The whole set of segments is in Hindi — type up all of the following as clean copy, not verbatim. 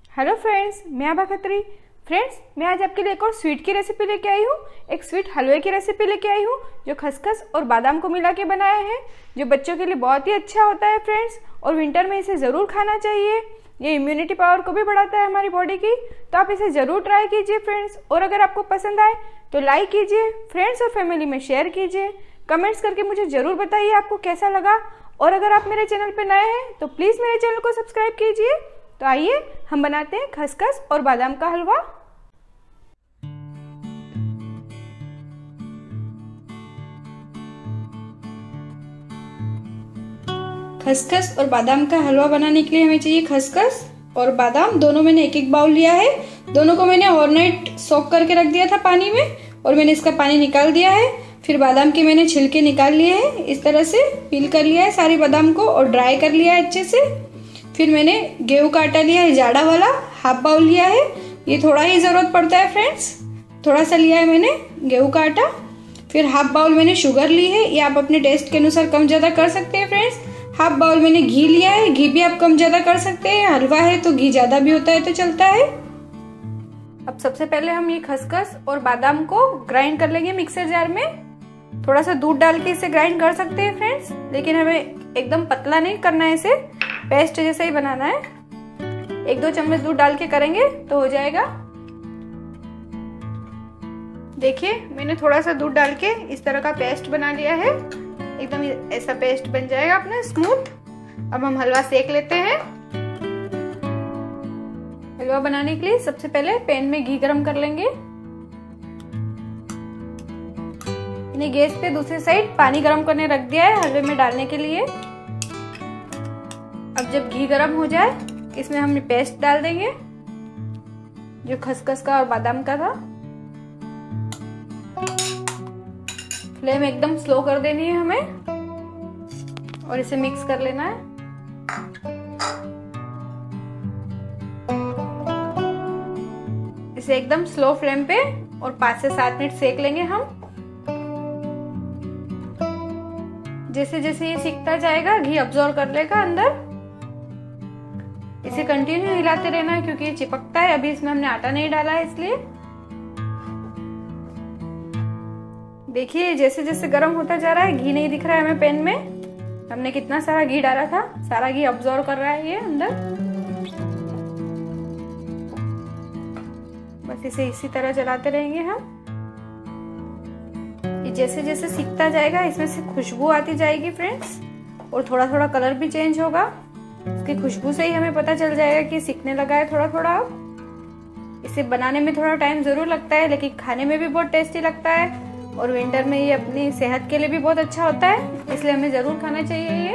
हेलो फ्रेंड्स, मैं आभा खत्री। फ्रेंड्स, मैं आज आपके लिए एक और स्वीट की रेसिपी लेके आई हूँ। एक स्वीट हलवे की रेसिपी लेके आई हूँ जो खसखस और बादाम को मिला के बनाया है, जो बच्चों के लिए बहुत ही अच्छा होता है फ्रेंड्स। और विंटर में इसे ज़रूर खाना चाहिए। ये इम्यूनिटी पावर को भी बढ़ाता है हमारी बॉडी की, तो आप इसे ज़रूर ट्राई कीजिए फ्रेंड्स। और अगर आपको पसंद आए तो लाइक कीजिए, फ्रेंड्स और फैमिली में शेयर कीजिए, कमेंट्स करके मुझे ज़रूर बताइए आपको कैसा लगा। और अगर आप मेरे चैनल पर नए हैं तो प्लीज़ मेरे चैनल को सब्सक्राइब कीजिए। तो आइए हम बनाते हैं खसखस और बादाम का हलवा। खसखस और बादाम का हलवा बनाने के लिए हमें चाहिए खसखस और बादाम, दोनों मैंने एक एक बाउल लिया है। दोनों को मैंने ओवरनाइट सोक करके रख दिया था पानी में, और मैंने इसका पानी निकाल दिया है। फिर बादाम के मैंने छिलके निकाल लिए हैं, इस तरह से पील कर लिया है सारी बादाम को और ड्राई कर लिया है अच्छे से। फिर मैंने गेहूं का आटा लिया है, जाड़ा वाला, हाफ बाउल लिया है। ये थोड़ा ही जरूरत पड़ता है फ्रेंड्स, थोड़ा सा लिया है मैंने गेहूं का आटा। फिर हाफ बाउल मैंने शुगर ली है, ये आप अपने टेस्ट के अनुसार कम ज्यादा कर सकते हैं फ्रेंड्स। हाफ बाउल मैंने घी लिया है, घी भी आप कम ज्यादा कर सकते हैं, हलवा है तो घी ज्यादा भी होता है तो चलता है। अब सबसे पहले हम ये खसखस और बादाम को ग्राइंड कर लेंगे मिक्सर जार में। थोड़ा सा दूध डाल के इसे ग्राइंड कर सकते हैं फ्रेंड्स, लेकिन हमें एकदम पतला नहीं करना है, इसे पेस्ट जैसा ही बनाना है। 1-2 चम्मच दूध डाल के करेंगे तो हो जाएगा। देखिए, मैंने थोड़ा सा दूध डाल के इस तरह का पेस्ट बना लिया है। एकदम ऐसा पेस्ट बन जाएगा अपना स्मूथ। अब हम हलवा सेक लेते हैं। हलवा बनाने के लिए सबसे पहले पैन में घी गरम कर लेंगे। मैंने गैस पे दूसरी साइड पानी गरम करने रख दिया है हलवे में डालने के लिए। अब जब घी गरम हो जाए, इसमें हम पेस्ट डाल देंगे जो खसखस का और बादाम का था। फ्लेम एकदम स्लो कर देनी है हमें और इसे मिक्स कर लेना है। इसे एकदम स्लो फ्लेम पे और 5 से 7 मिनट सेक लेंगे हम। जैसे जैसे ये सिकता जाएगा, घी अब्सॉर्ब कर लेगा अंदर। इसे कंटिन्यू हिलाते रहना है क्योंकि ये चिपकता है। अभी इसमें हमने आटा नहीं डाला है इसलिए। देखिए, जैसे जैसे गर्म होता जा रहा है, घी नहीं दिख रहा है हमें पैन में। हमने कितना सारा घी डाला था, सारा घी अब्सॉर्ब कर रहा है ये अंदर। बस इसे इसी तरह चलाते रहेंगे हम। ये जैसे जैसे सिकता जाएगा, इसमें से खुशबू आती जाएगी फ्रेंड्स, और थोड़ा थोड़ा कलर भी चेंज होगा। इसकी खुशबू से ही हमें पता चल जाएगा कि सिकने लगा है थोड़ा थोड़ा। अब इसे बनाने में थोड़ा टाइम जरूर लगता है, लेकिन खाने में भी बहुत टेस्टी लगता है। और विंटर में ये अपनी सेहत के लिए भी बहुत अच्छा होता है, इसलिए हमें जरूर खाना चाहिए ये।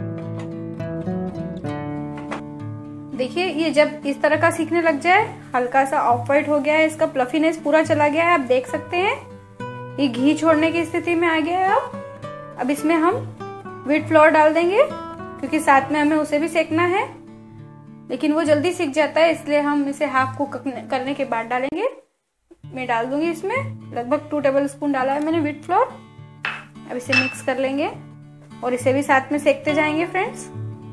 देखिए, ये जब इस तरह का सीखने लग जाए, हल्का सा ऑफ वाइट हो गया है, इसका प्लफीनेस पूरा चला गया है, आप देख सकते हैं। ये घी छोड़ने की स्थिति में आ गया है। अब इसमें हम व्हीट फ्लोर डाल देंगे क्योंकि साथ में हमें उसे भी सेकना है, लेकिन वो जल्दी सीख जाता है, इसलिए हम इसे हाफ कुक करने के बाद डालेंगे। मैं डाल दूंगी इसमें लगभग 2 टेबलस्पून डाला है मैंने व्हीट फ्लोर। अब इसे मिक्स कर लेंगे और इसे भी साथ में सेकते जाएंगे फ्रेंड्स।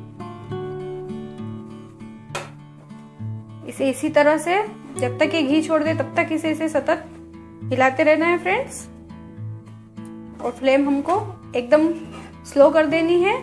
इसे इसी तरह से जब तक ये घी छोड़ दे तब तक इसे सतत हिलाते रहना है फ्रेंड्स। और फ्लेम हमको एकदम स्लो कर देनी है।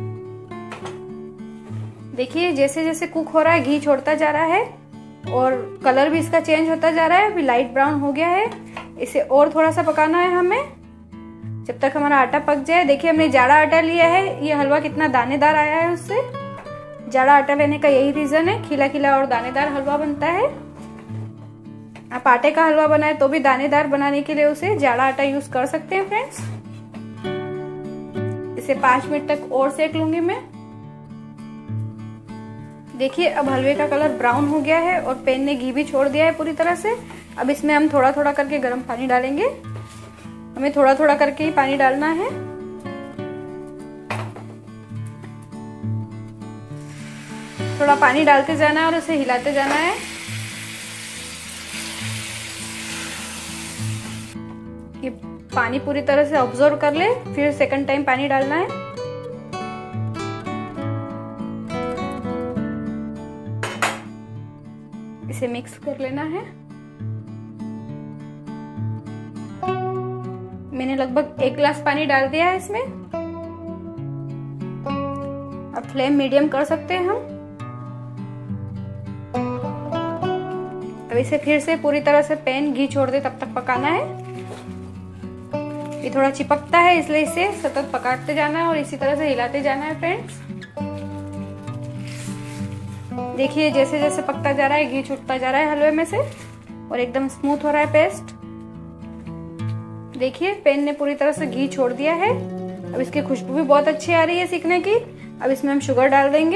देखिए, जैसे जैसे कुक हो रहा है, घी छोड़ता जा रहा है और कलर भी इसका चेंज होता जा रहा है। अभी लाइट ब्राउन हो गया है। इसे और थोड़ा सा पकाना है हमें जब तक हमारा आटा पक जाए। देखिए, हमने जाड़ा आटा लिया है। ये हलवा कितना दानेदार आया है उससे। जाड़ा आटा लेने का यही रीजन है, खिला खिला और दानेदार हलवा बनता है। आप आटे का हलवा बनाए तो भी दानेदार बनाने के लिए उसे जाड़ा आटा यूज कर सकते हैं फ्रेंड्स। इसे 5 मिनट तक और सेक लूंगी मैं। देखिए, अब हलवे का कलर ब्राउन हो गया है और पैन ने घी भी छोड़ दिया है पूरी तरह से। अब इसमें हम थोड़ा थोड़ा करके गर्म पानी डालेंगे। हमें थोड़ा थोड़ा करके ही पानी डालना है। थोड़ा पानी डालते जाना है और उसे हिलाते जाना है। ये पानी पूरी तरह से ऑब्जर्व कर ले, फिर सेकंड टाइम पानी डालना है। इसे मिक्स कर लेना है। मैंने लगभग 1 गिलास पानी डाल दिया है इसमें। अब फ्लेम मीडियम कर सकते हैं हम। अब इसे फिर से पूरी तरह से पैन घी छोड़ दे तब तक पकाना है। ये थोड़ा चिपकता है इसलिए इसे सतत पकाते जाना है और इसी तरह से हिलाते जाना है फ्रेंड्स। देखिए जैसे जैसे पकता जा रहा है घी छूटता जा रहा है हलवे में से और एकदम स्मूथ हो रहा है पेस्ट। देखिए पैन ने पूरी तरह से घी छोड़ दिया है। अब इसकी खुशबू भी बहुत अच्छी आ रही है सीखने की। अब इसमें हम शुगर डाल देंगे।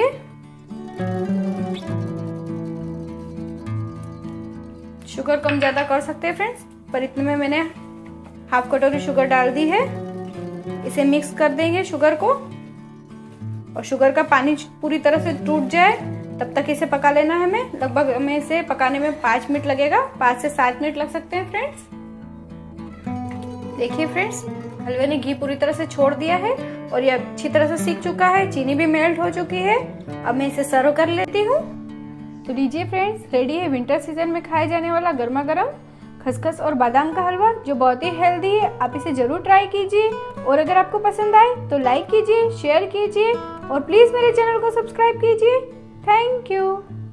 शुगर कम ज्यादा कर सकते हैं फ्रेंड्स, पर इतने में मैंने हाफ कटोरी शुगर डाल दी है। इसे मिक्स कर देंगे शुगर को और शुगर का पानी पूरी तरह से टूट जाए तब तक इसे पका लेना है हमें। लगभग हमें इसे पकाने में 5 मिनट लगेगा, 5 से 7 मिनट लग सकते हैं फ्रेंड्स। देखिए फ्रेंड्स हलवे ने घी पूरी तरह से छोड़ दिया है और ये अच्छी तरह से सीख चुका है। चीनी भी मेल्ट हो चुकी है। अब मैं इसे सर्व कर लेती हूँ। तो लीजिए फ्रेंड्स, रेडी है विंटर सीजन में खाए जाने वाला गर्मा गर्म खसखस और बादाम का हलवा, जो बहुत ही हेल्दी है। आप इसे जरूर ट्राई कीजिए और अगर आपको पसंद आए तो लाइक कीजिए, शेयर कीजिए और प्लीज मेरे चैनल को सब्सक्राइब कीजिए। Thank you.